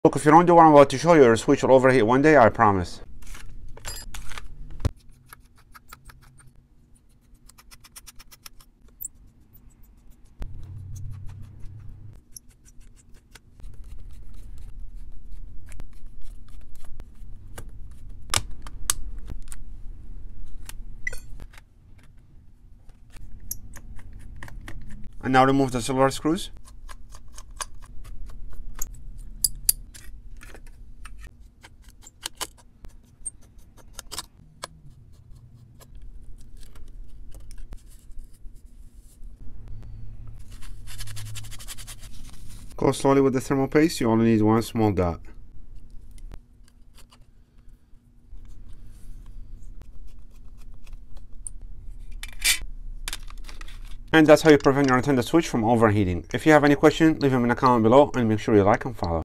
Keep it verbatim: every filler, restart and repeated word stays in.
Look, if you don't do what I'm about to show you, your switch will overheat one day, I promise. And now remove the silver screws. Go slowly with the thermal paste, you only need one small dot. And that's how you prevent your Nintendo Switch from overheating. If you have any question, leave them in a comment below and make sure you like and follow.